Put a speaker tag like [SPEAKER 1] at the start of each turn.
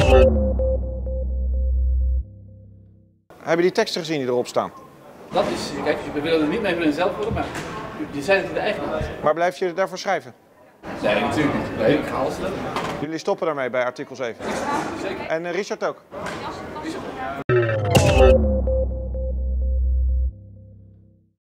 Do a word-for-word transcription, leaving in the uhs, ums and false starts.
[SPEAKER 1] Hebben die teksten gezien die erop staan?
[SPEAKER 2] Dat is, kijk, we willen er niet mee voor zelf worden, maar je zei dat hij de eigenaar is.
[SPEAKER 1] Maar blijf je daarvoor schrijven?
[SPEAKER 2] Nee, natuurlijk niet. Nee, ik ga alles doen.
[SPEAKER 1] Jullie stoppen daarmee bij artikel zeven?
[SPEAKER 2] Zeker.
[SPEAKER 1] En uh, Richard ook?
[SPEAKER 2] Richard.